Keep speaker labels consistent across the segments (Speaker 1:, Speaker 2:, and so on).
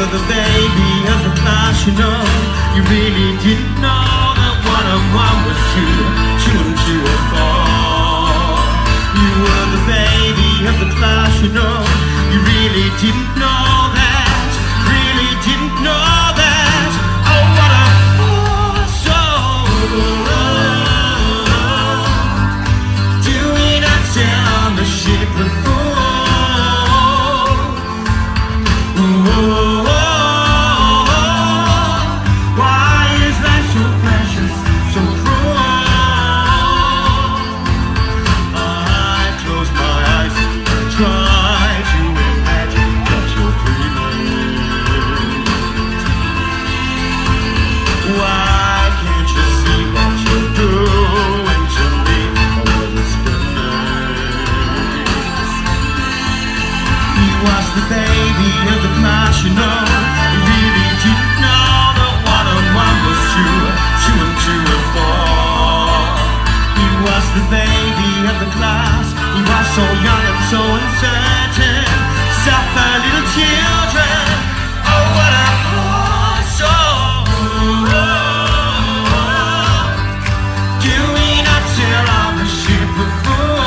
Speaker 1: were the baby of the class, you know. You really didn't know that 1 and 1 was 2, 2 and 2 were 4. You were the baby of the class, you know. You really didn't know that, really didn't know that. Oh, what a force, do we not sail on the ship before? The baby of the class, you know. You really didn't know that 1 and 1 was 2, 2 and 2 were 4. He was the baby of the class. He was so young and so uncertain. Suffer little children. Oh, what a force! Do we not sail on the ship before?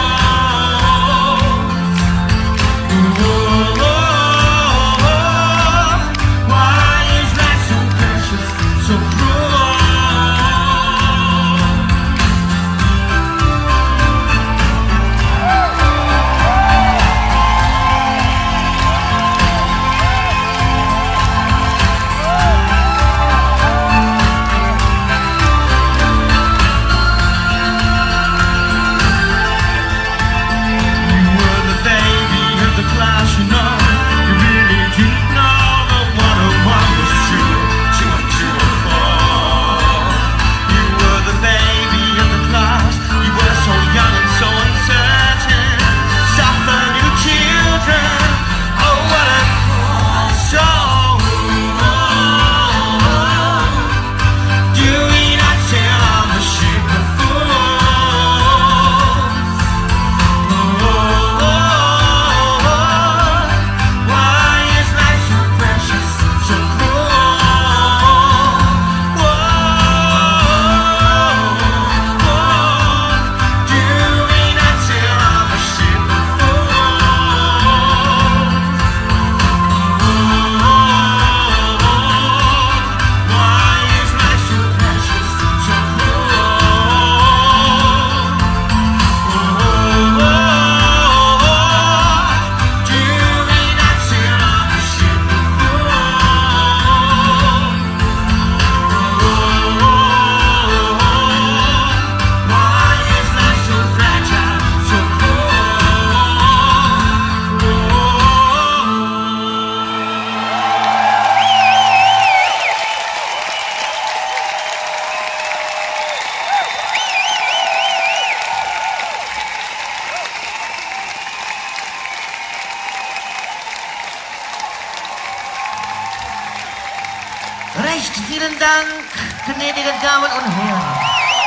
Speaker 2: Recht vielen Dank, gnädige Damen und Herren.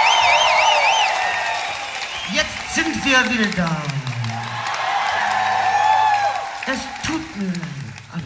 Speaker 2: Jetzt sind wir wieder da. Es tut mir leid, aber...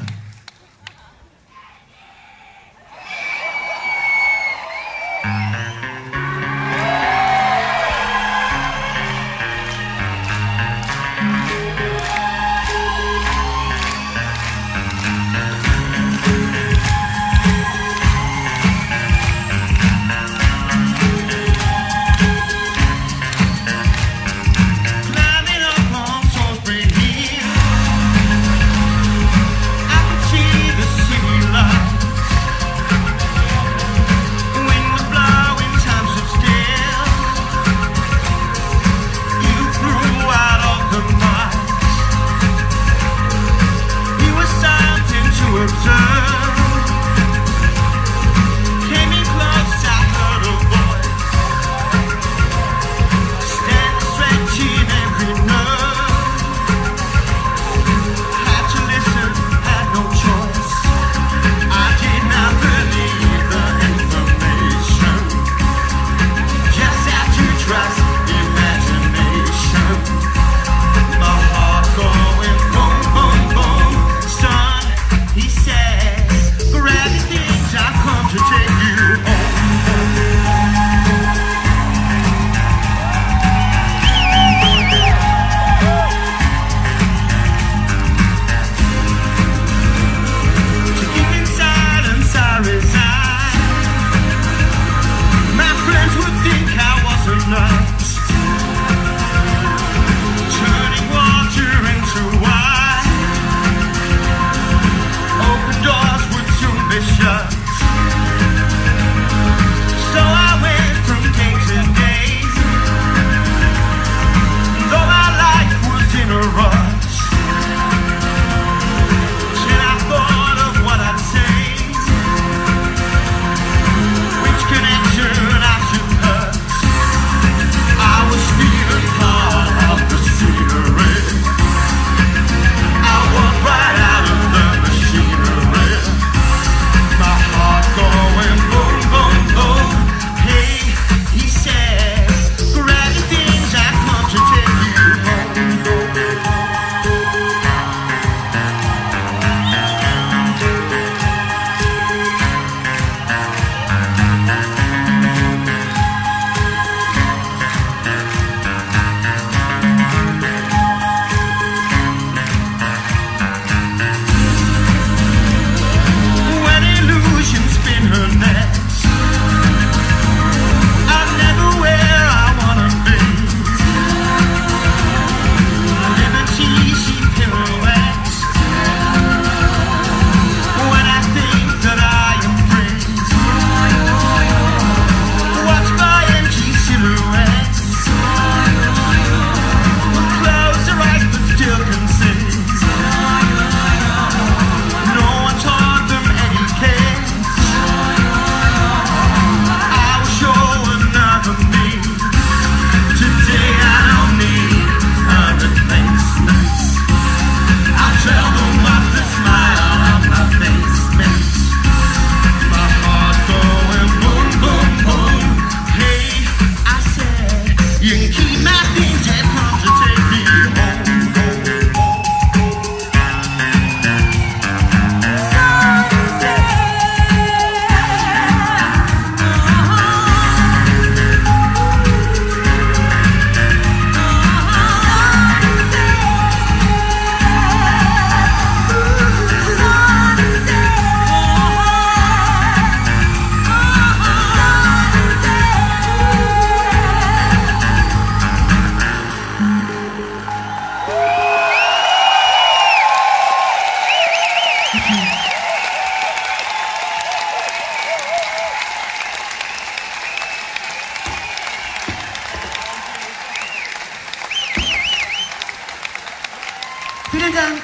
Speaker 2: Vielen Dank.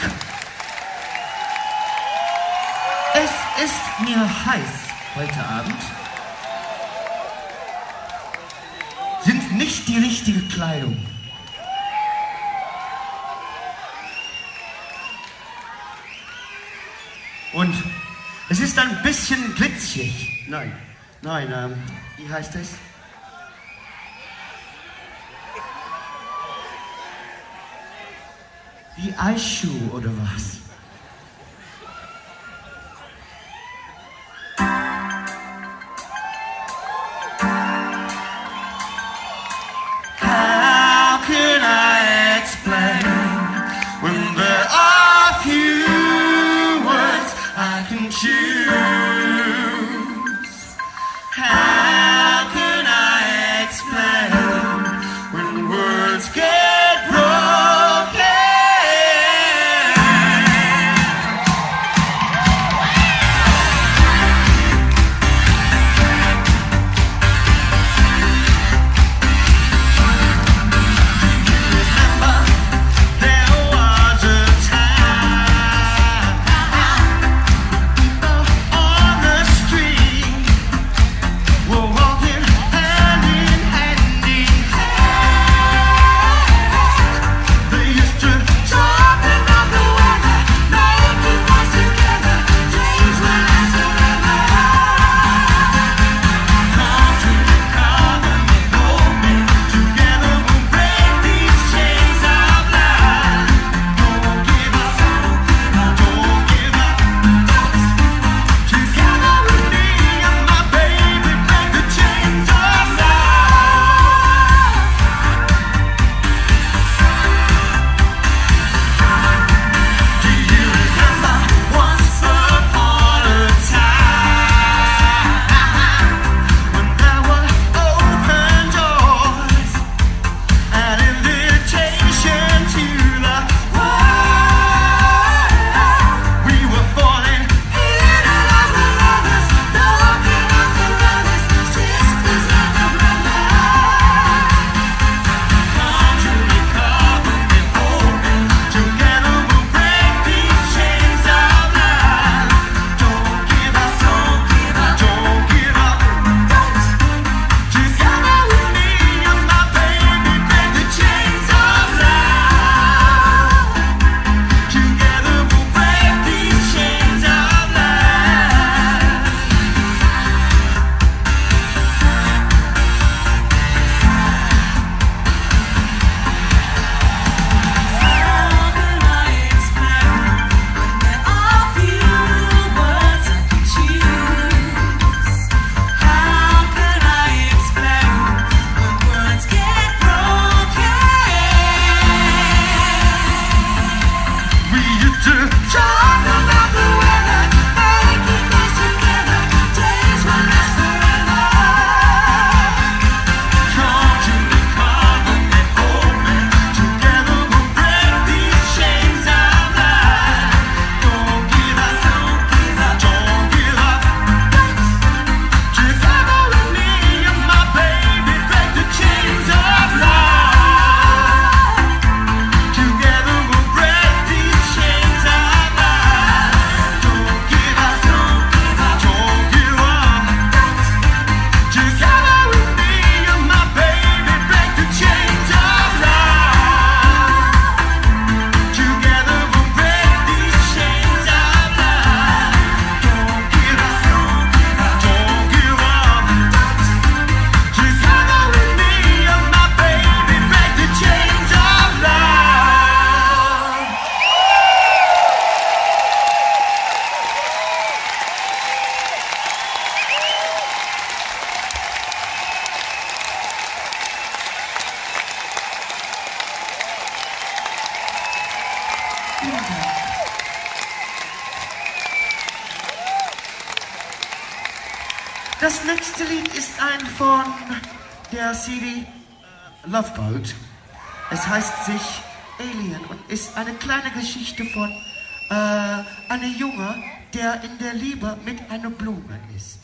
Speaker 2: Es ist mir heiß heute Abend. Sind nicht die richtige Kleidung. Und es ist ein bisschen glitschig. Nein, wie heißt es? Wie Eisschuh oder was? How can I explain when there are few words I can choose? How can I explain when words get broken? Das nächste Lied ist ein von der CD Love Boat. Es heißt sich Alien und ist eine kleine Geschichte von einer kleine Junge, der in der Liebe mit einer Blume ist.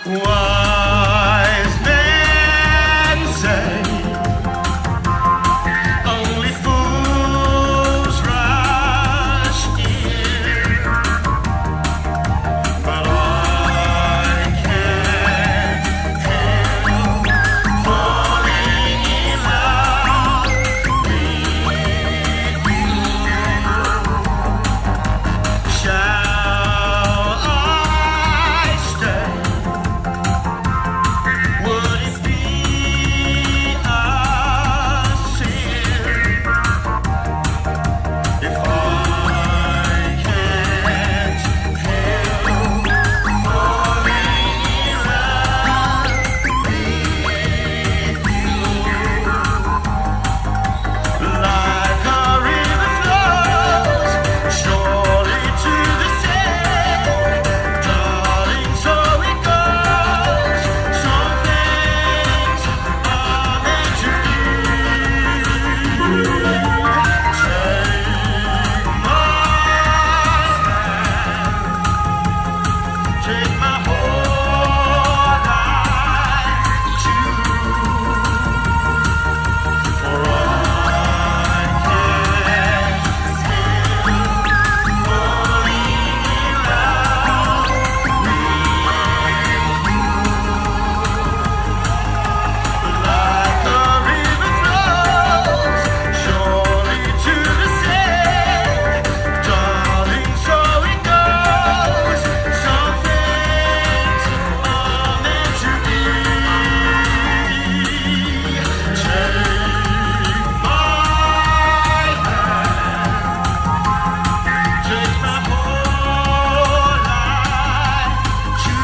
Speaker 1: Wise men say only fools rush in, but I can't help falling in love with you. Shall I stay? Would it be a sin if I can't help falling in love with you? Like a river flows surely to the sea, darling, so it goes. Some things are meant to be. Take my whole life too, for I can't help falling in love with you. Like a river flows surely to the sea, darling, so it goes. Some things are meant to be. Take my hand, take my whole life too,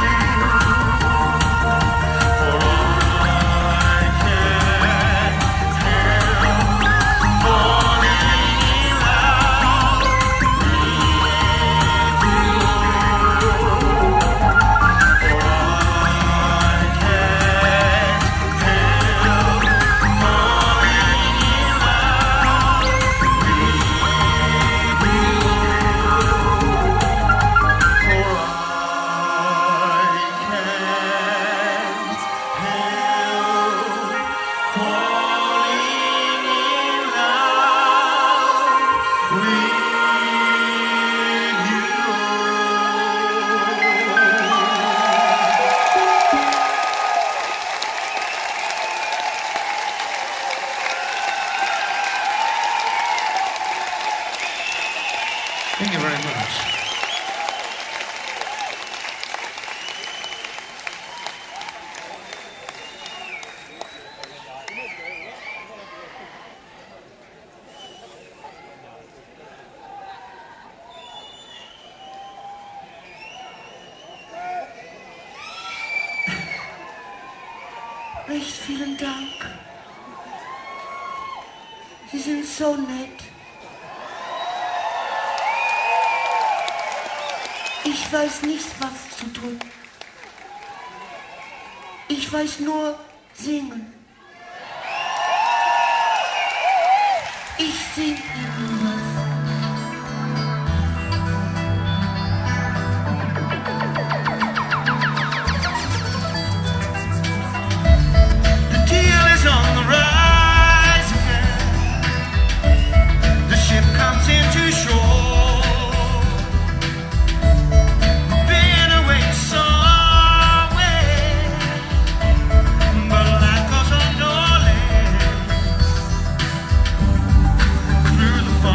Speaker 1: for I can't help falling in love with you. For I can't help falling in love Thank you very much.
Speaker 2: Recht vielen Dank. Sie sind so nett. Ich weiß nicht, was zu tun. Ich weiß nur singen. Ich sing Ihnen was.
Speaker 1: The deal is on the rise again. The ship comes into shore. Been away somewhere, but life goes on no less. Through the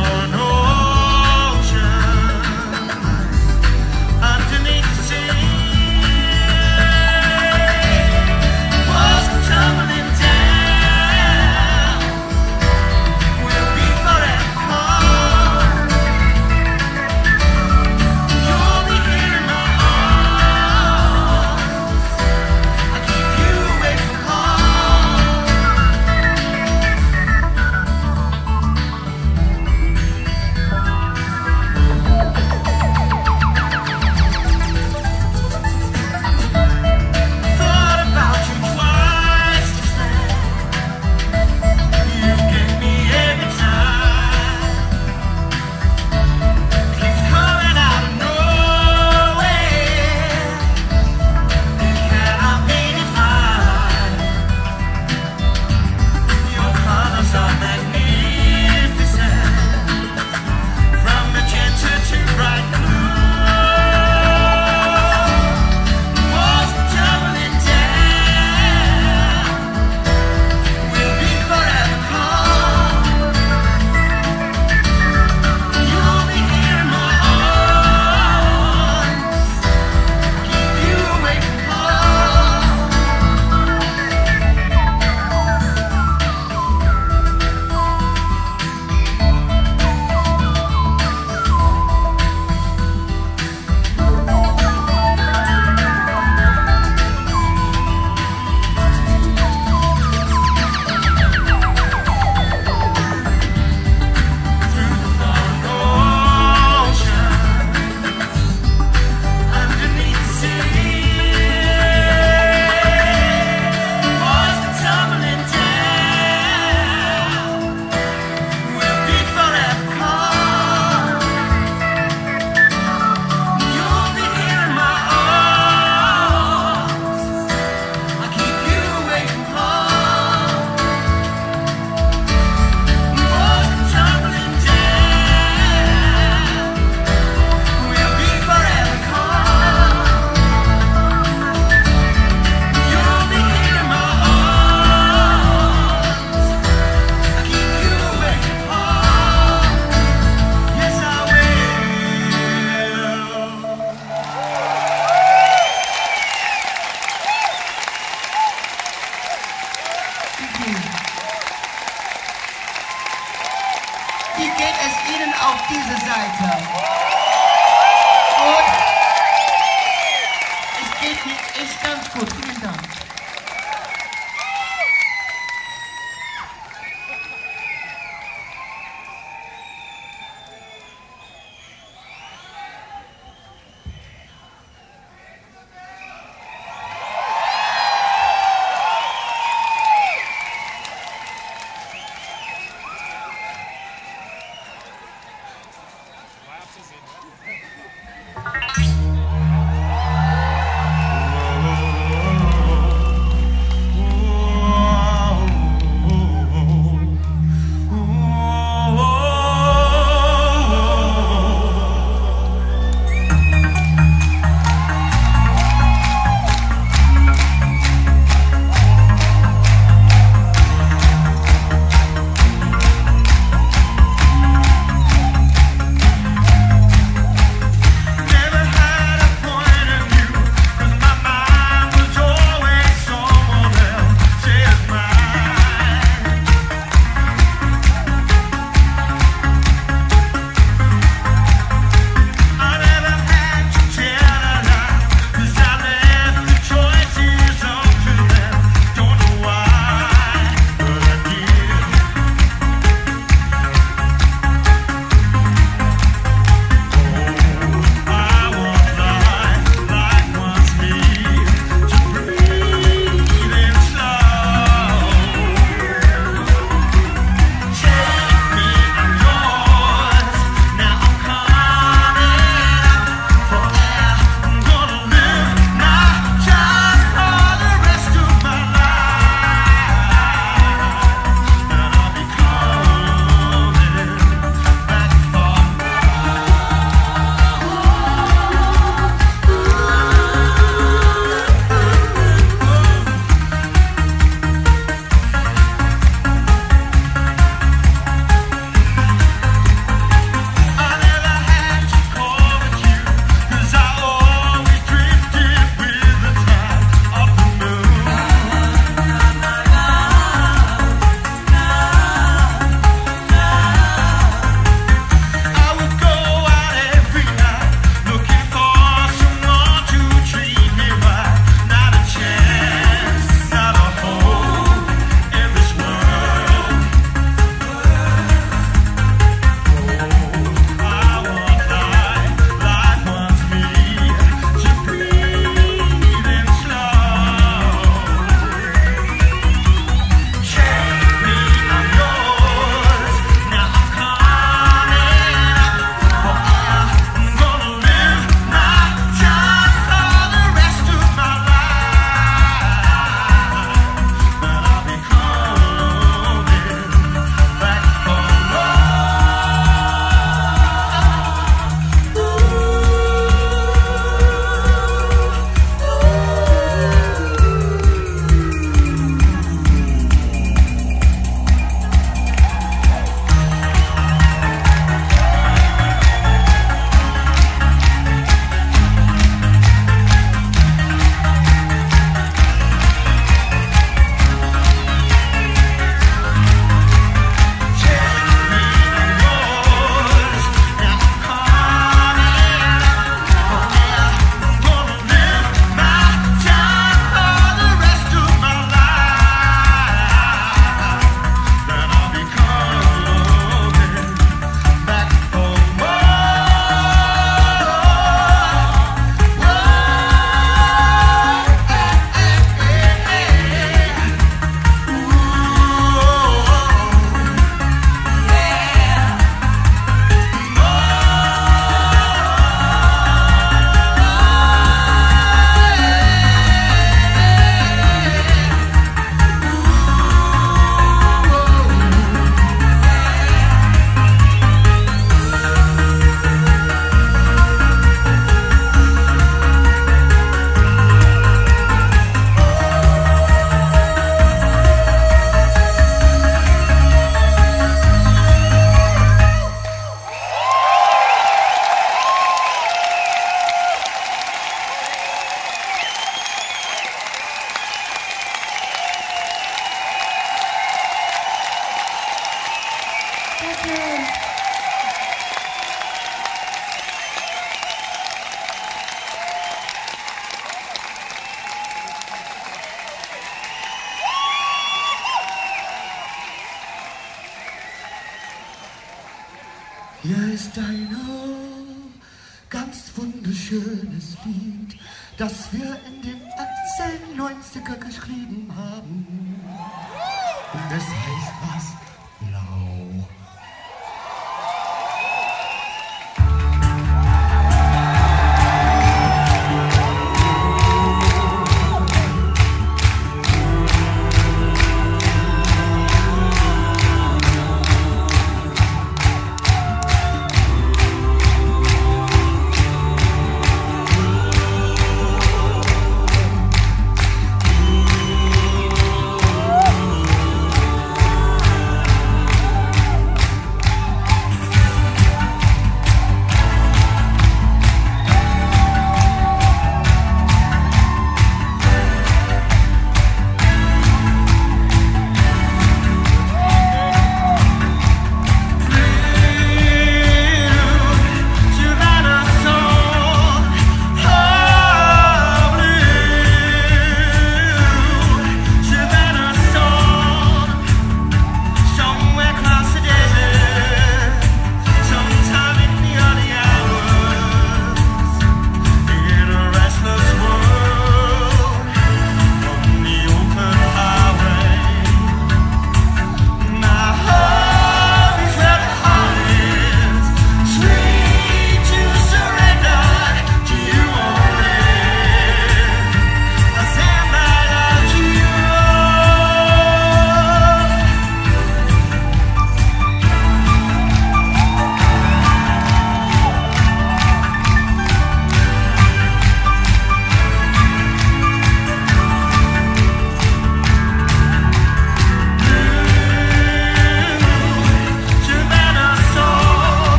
Speaker 2: ist ein ganz wunderschönes Lied, das wir in den 1890er geschrieben haben. Und es heißt was? Blau.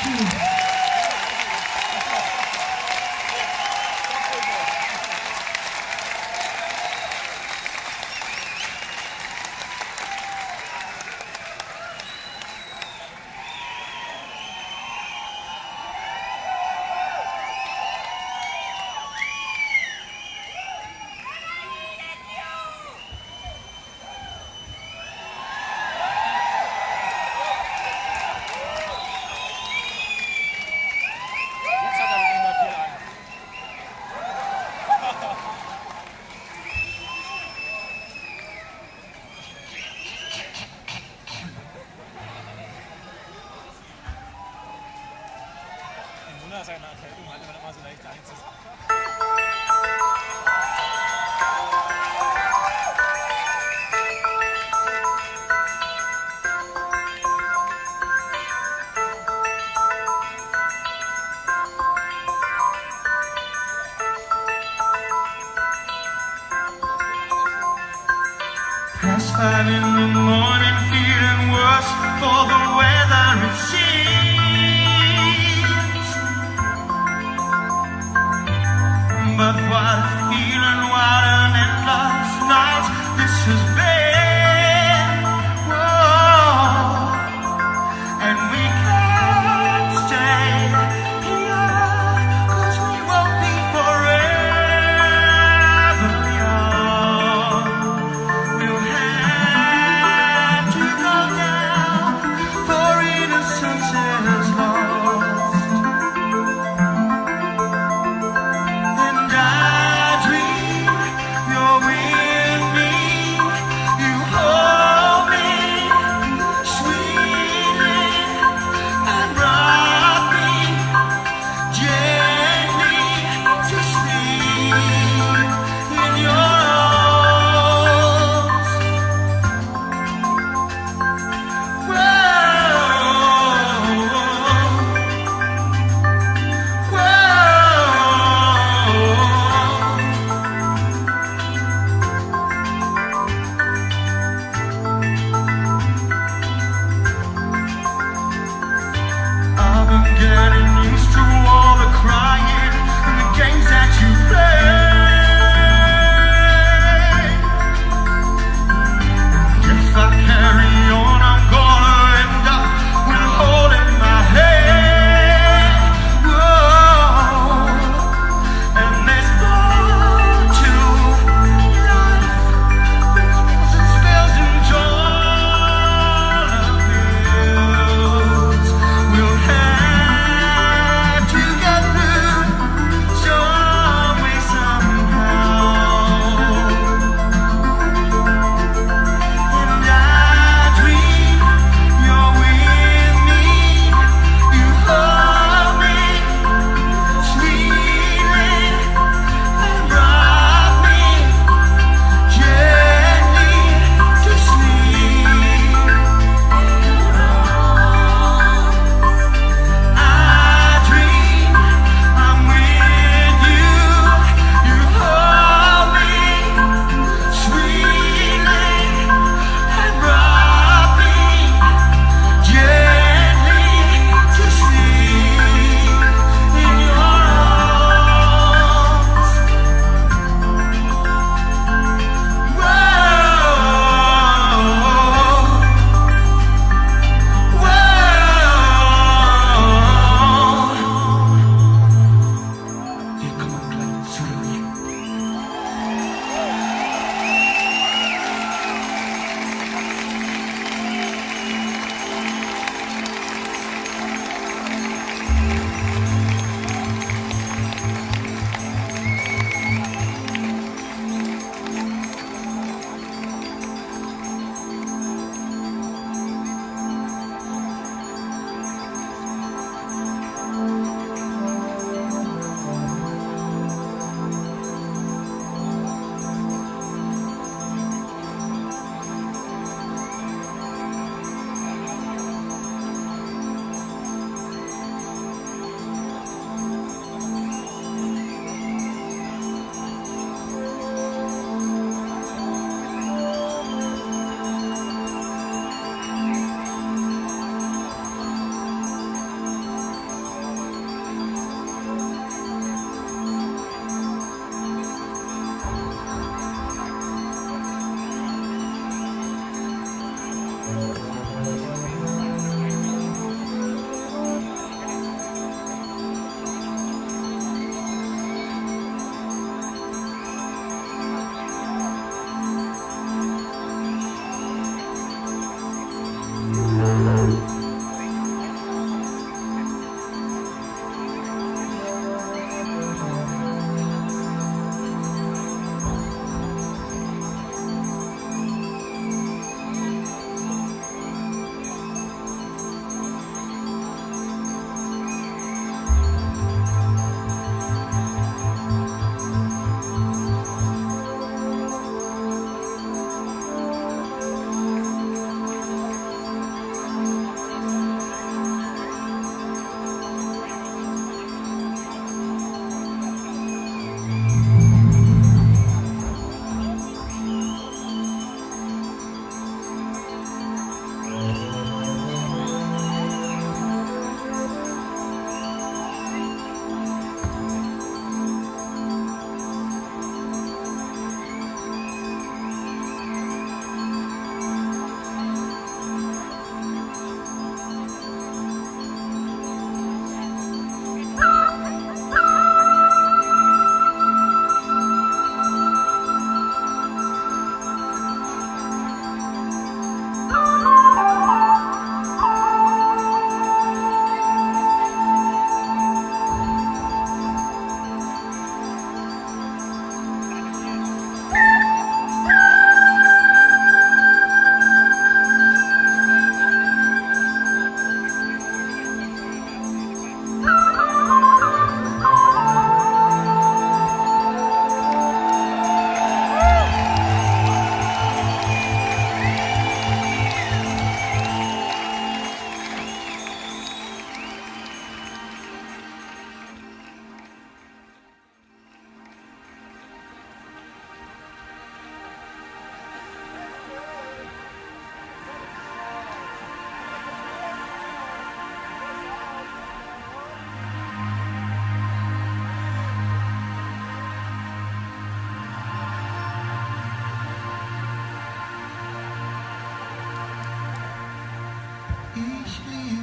Speaker 3: Seine Erkältung hatte man immer so leicht einzig.
Speaker 1: Past 5 in the morning, feeling worse for the weather it seems. But what a feeling, what an endless night this has been. Whoa. And we can't stay here, 'cause we won't be forever young. We'll have to go down for innocence and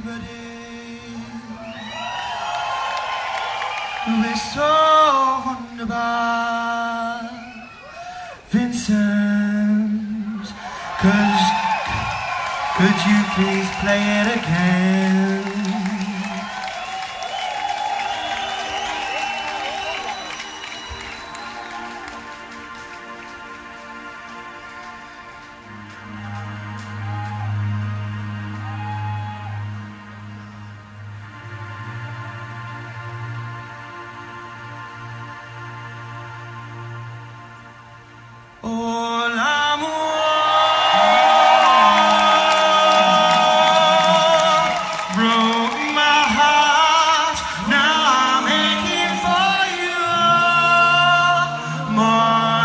Speaker 2: so wunderbar, Vincent. Could you please play it again? Oh, l'amour broke my heart. Now I'm aching for you, mon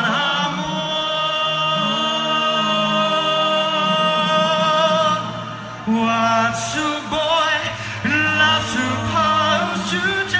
Speaker 2: amour. What's a boy in love supposed to do?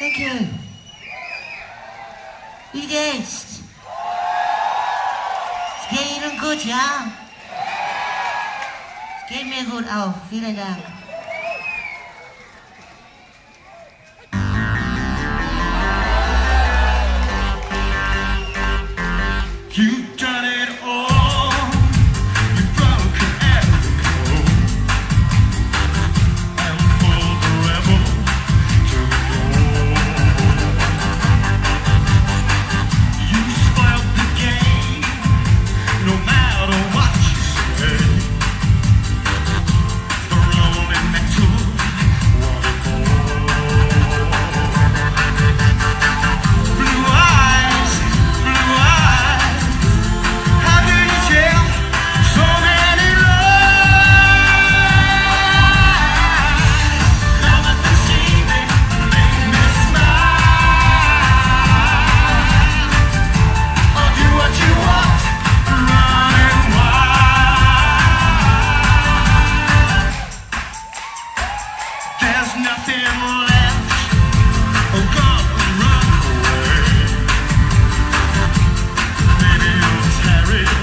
Speaker 4: Thank you. Wie geht's? Es geht Ihnen gut, ja? Es geht mir gut auch. Vielen Dank.
Speaker 1: You've done it all. You've broken every code and pulled the rebel to the door. You spoiled the game, no matter what you say. Thrown in metal, what a bore. Blue eyes, blue eyes. How do you tell so many lies? Come up to see me, make me smile. Or do what you want, running wild. There's nothing left, oh God, run away. Maybe you'll tear it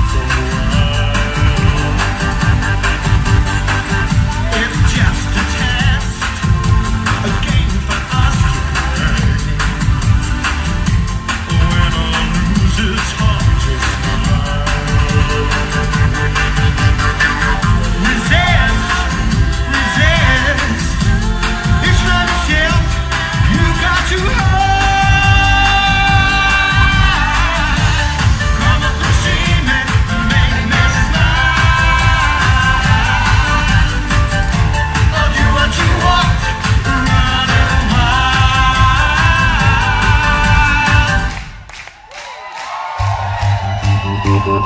Speaker 1: away. It's just a test, a game for us to play. Win or lose, it's hard to smile. Resist, resist. It's not a shield you got to hide. Come up to see me, make me smile. Or do what you want, running wild.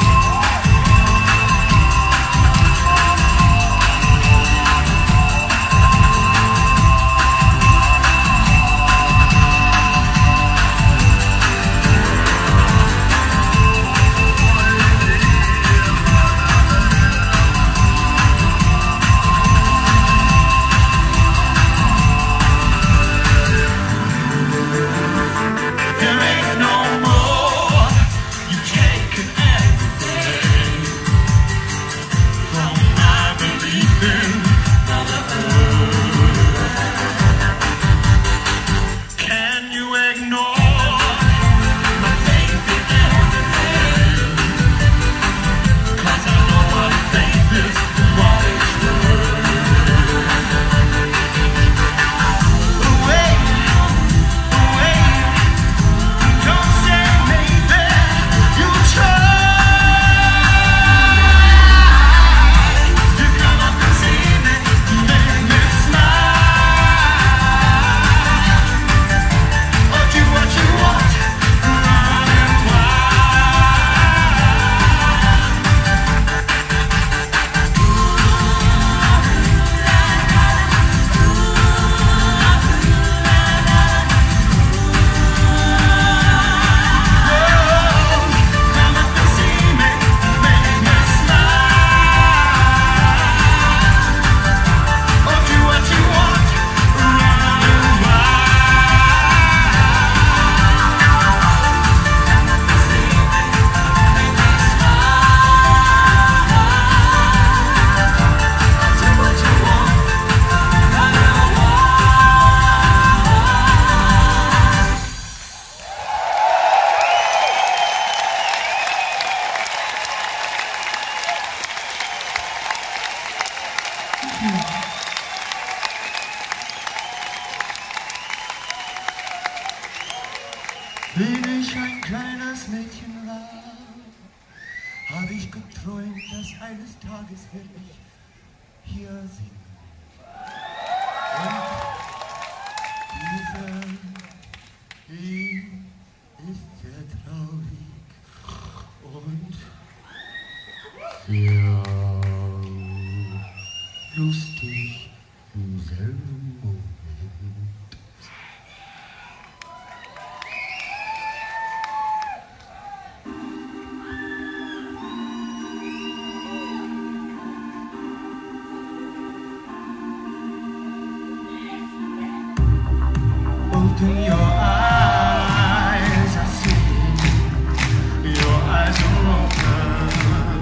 Speaker 1: There ain't no more. You've taken everything from my belief in motherhood. Can you ignore my faith in everything? 'Cause I know what faith is, what it's worth. Away, away. Don't say maybe you try. You come up and see me, make me smile. Or do what you want, running wild. Come up and see me, make me smile. Or do what you want, running Wenn ich ein kleines Mädchen war, habe ich geträumt, dass eines Tages werde ich hier singen. Und dieser ist sehr traurig und sehr lustig im selben Moment. Oh, look in your eyes, I see your eyes are open.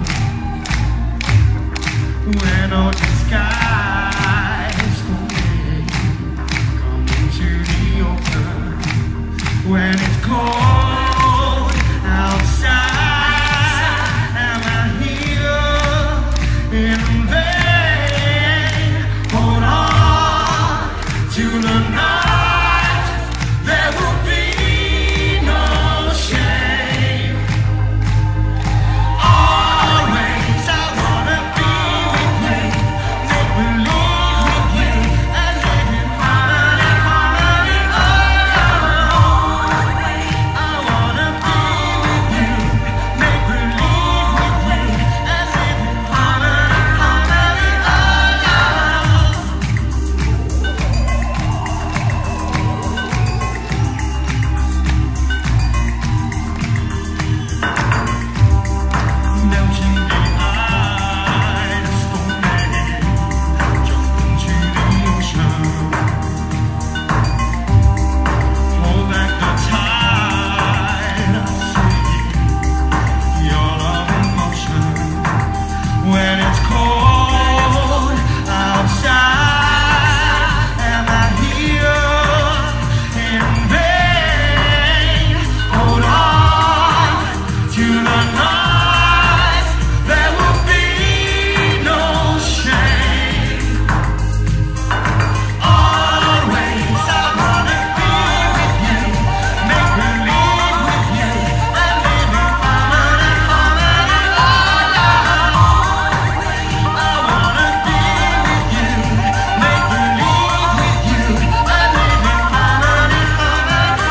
Speaker 1: When all disguise for me, come into the open. When it's cold outside, am I here in vain? Hold on to the night, there will be no shame. Always I wanna be with you, make believe with you, and live in harmony, harmony. I wanna be with you, make believe with you, and live in harmony, harmony. Melting the ice for me, jump into the ocean, hold back the tide. I see your love in motion. When it's cold outside, am I here in vain? Hold on to the night, there will be no shame. Always I wanna be with you, make believe with you, and live in harmony, harmony. I wanna be with you, make believe with you, and live in harmony, harmony.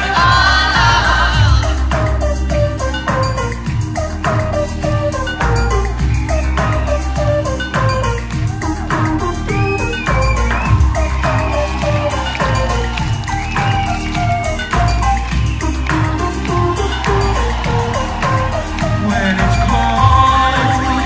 Speaker 1: When it's cold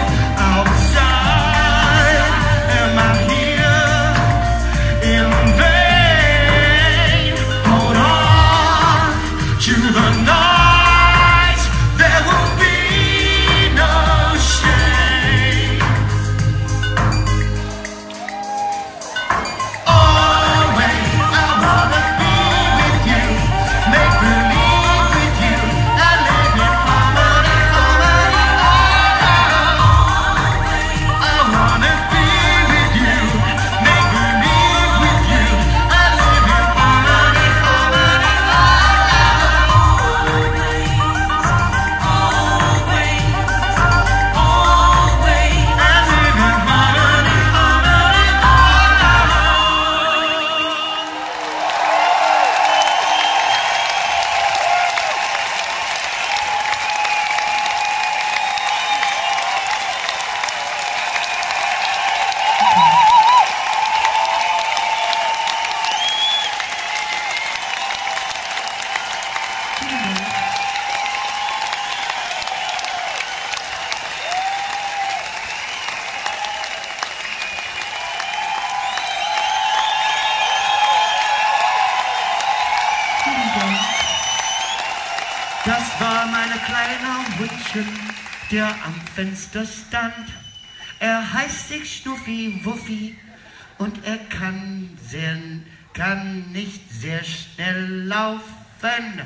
Speaker 1: outside, am I here in vain? Hold on to the night, there will be no shame. Always I wanna be with you, make believe with you, and live in harmony, harmony. I wanna be with you, make believe with you, and live in harmony, harmony. And live in harmony, harmony.
Speaker 2: Das war mein kleiner Hundchen, der am Fenster stand. Er heißt sich Schnuffi Wuffi und er kann nicht sehr schnell laufen.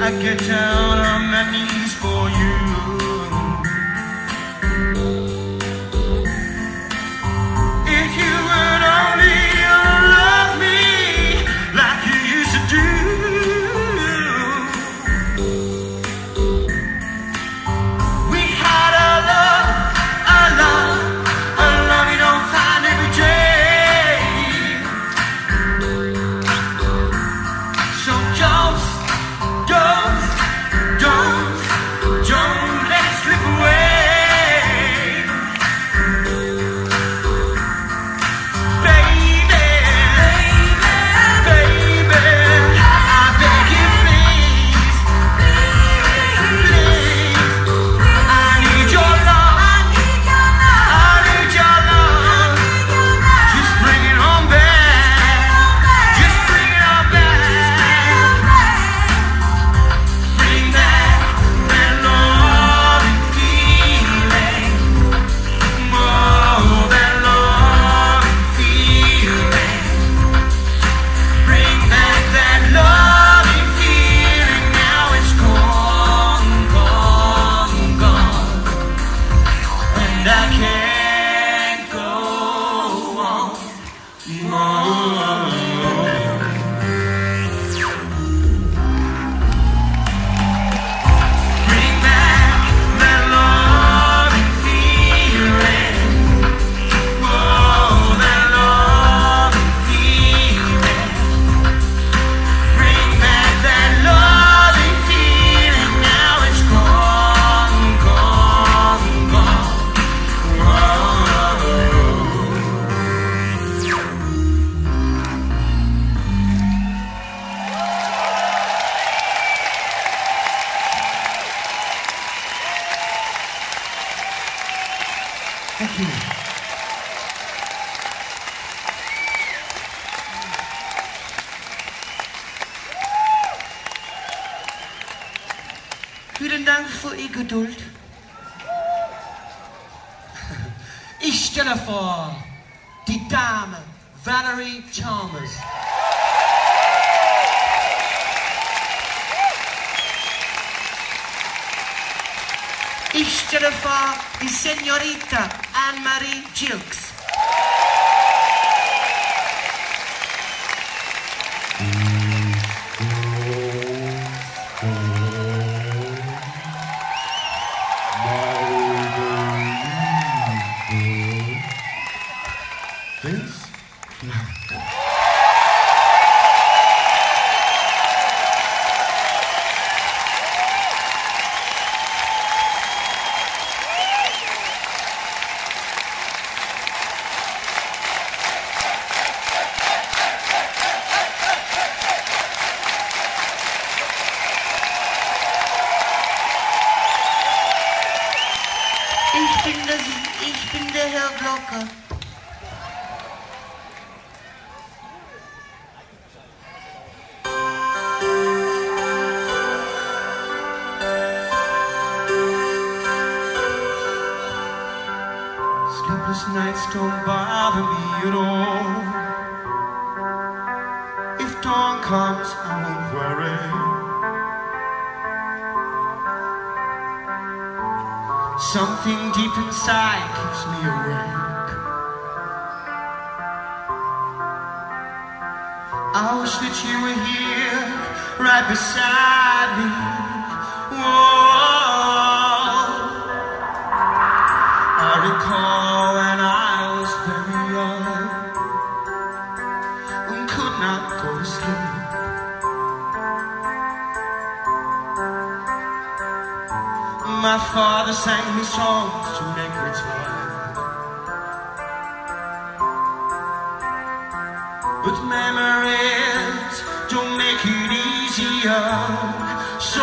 Speaker 1: I'd get down on my knees for you. If you would only love me like you used to do. We had a love you don't find every day. So don't let it slip away. Baby, I beg you please, I need your love, just bring it on back, just bring it on back, bring back that loving feeling, oh, that loving feeling, bring back that loving feeling. Now it's gone, and I can't go on. Bring back that loving feeling, oh, that loving feeling. Bring back that loving feeling. Now it's gone.
Speaker 2: Thank you. Vielen Dank für Ihr Geduld. Ich stelle vor, die Dame Valerie Chalmers. Ich stelle vor, die Senorita Anne-Marie Gilkes.
Speaker 1: Vince?
Speaker 4: Ich bin der Herr Glocke.
Speaker 1: Sleepless nights don't bother me at all. If dawn comes, I won't worry. Something deep inside keeps me awake. I wish that you were here, right beside me. Whoa. I recall when I was very young and could not go to sleep. My father sang me songs to make me tired, but memories don't make it easier. So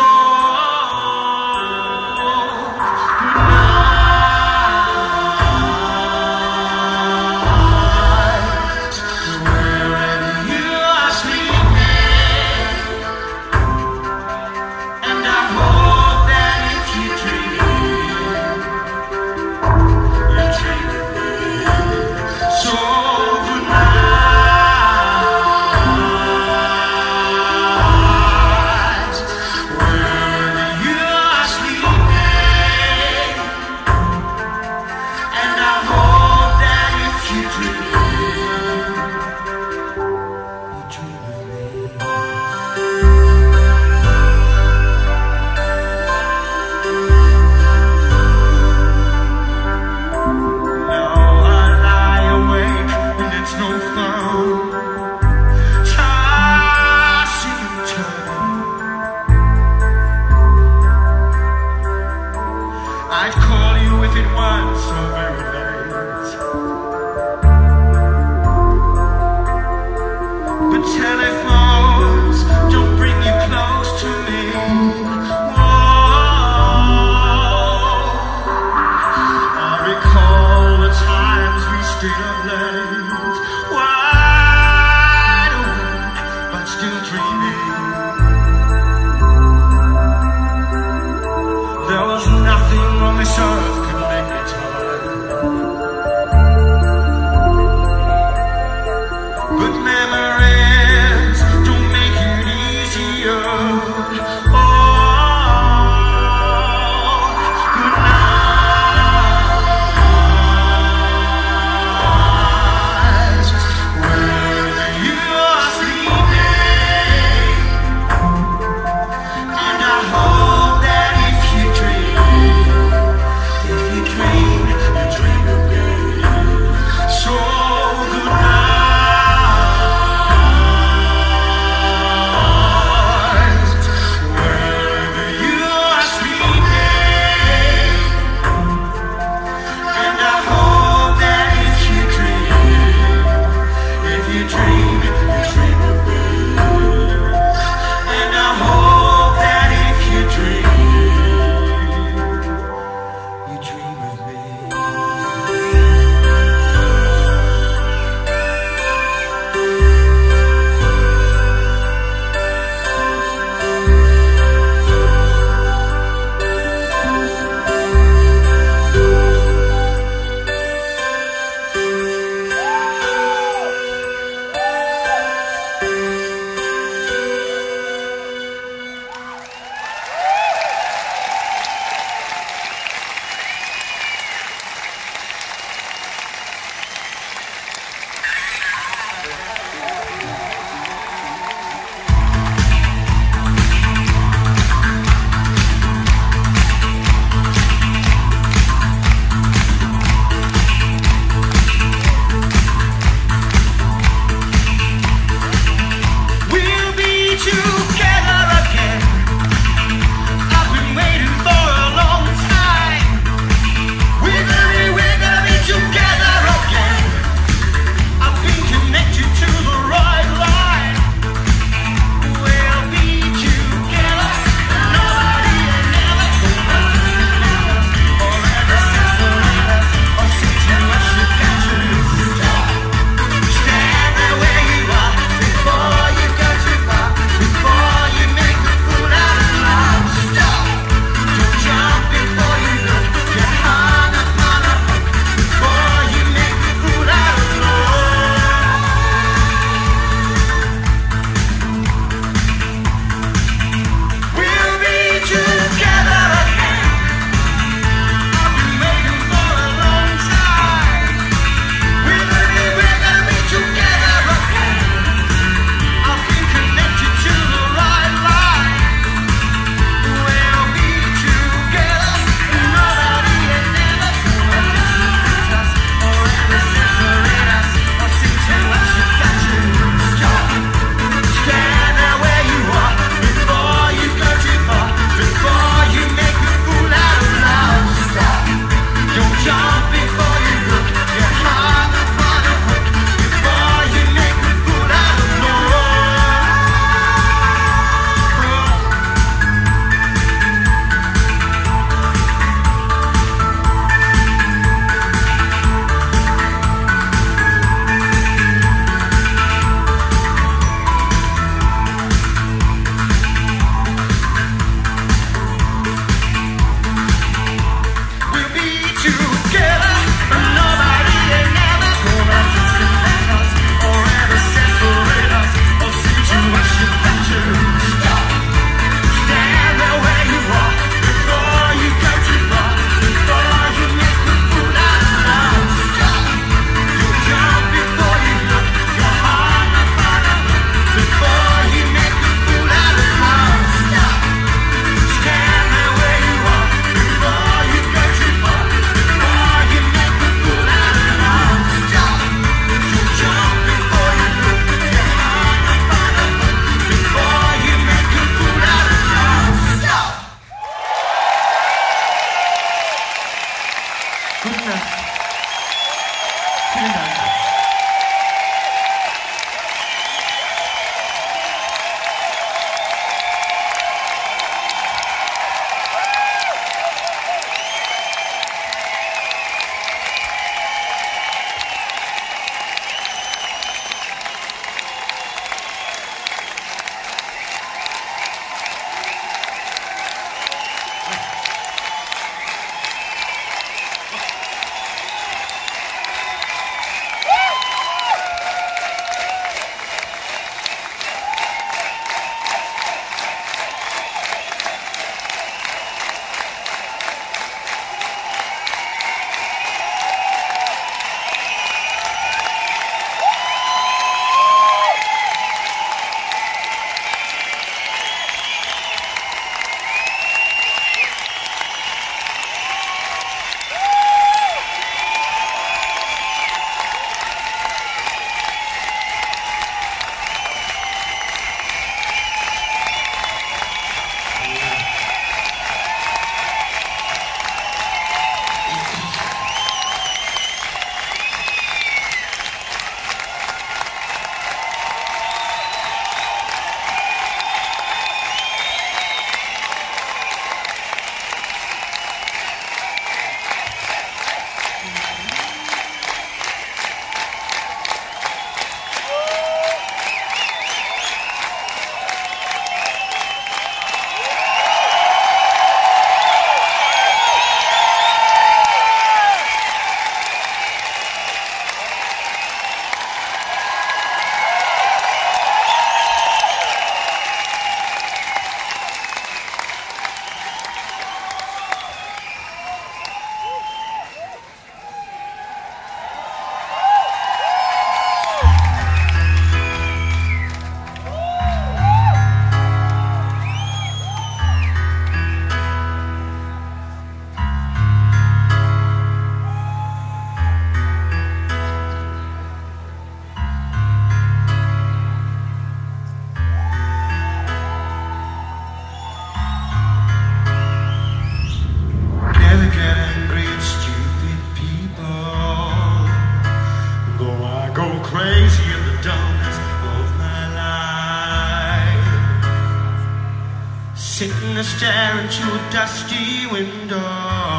Speaker 1: sitting there staring through a dusty window.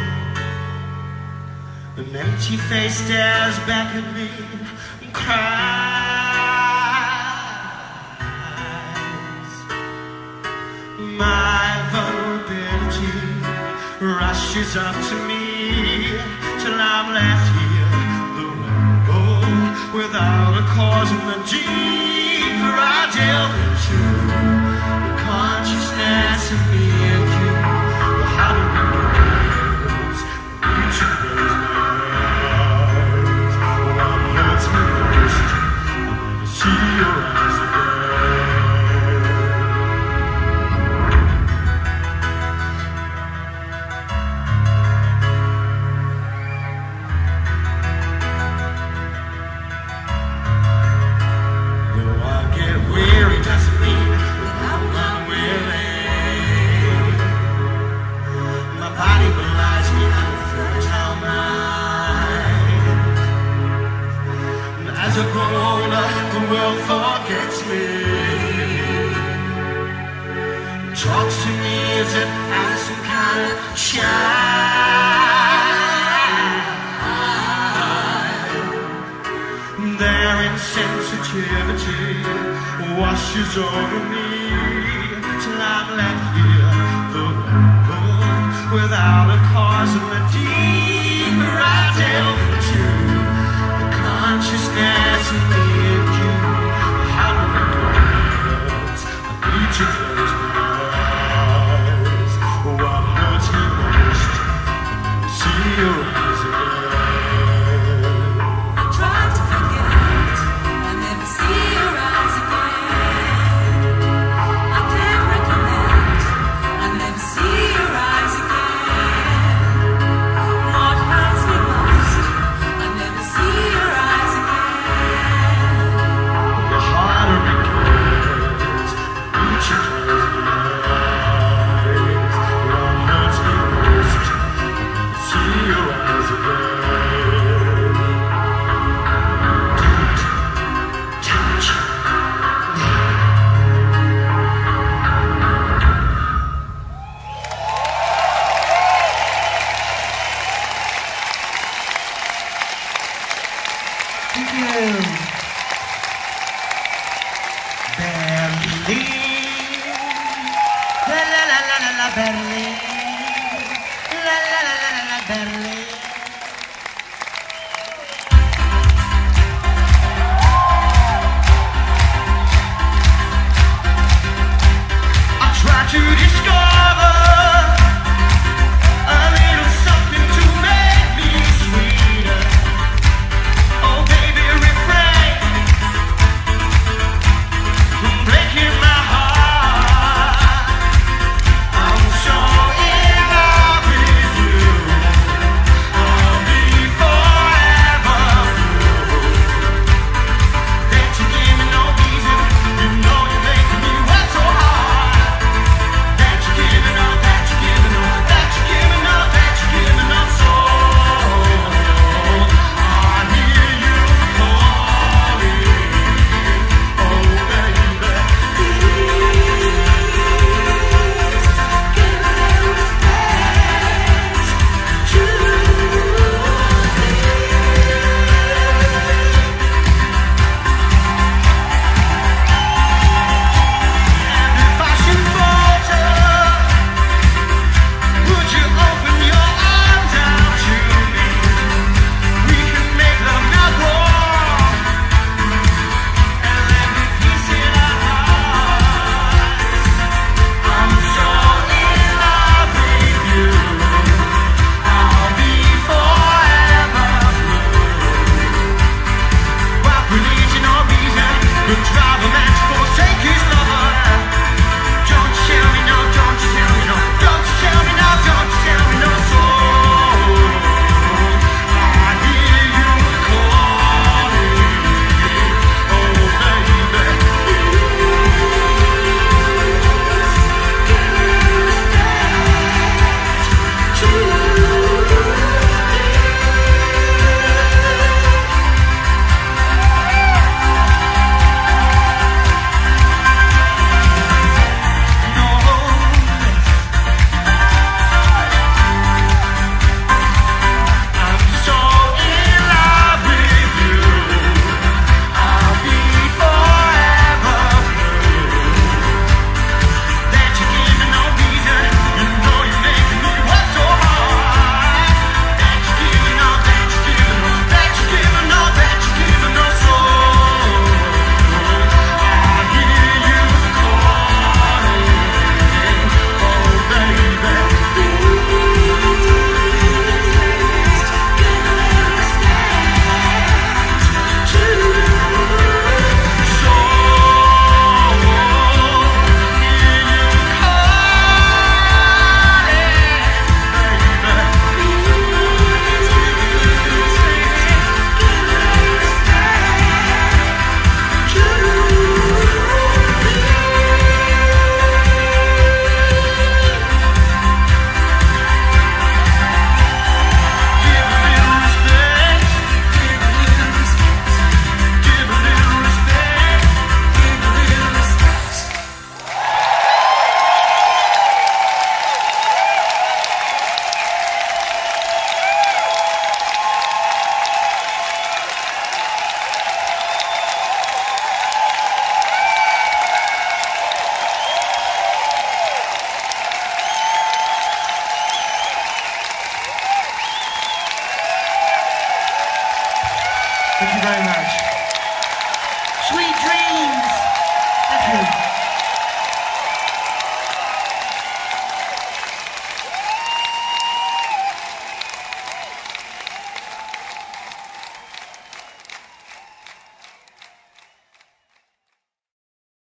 Speaker 1: An empty face stares back at me and cries. My vulnerability rushes up to me till I'm left here alone, without a cause. And the deeper I delve into the consciousness of me and you, the harder it goes. Each of those eyes, what hurts me most, I never see your eyes again. Though I get weary, doesn't mean that I'm unwilling. My body belies me, I'm a fertile mind. And as I grow older, the world forgets me. It talks to me as if I'm some kind of child. Their insensitivity washes over me till I'm left here alone, without a cause. And the deeper I delve into the consciousness of me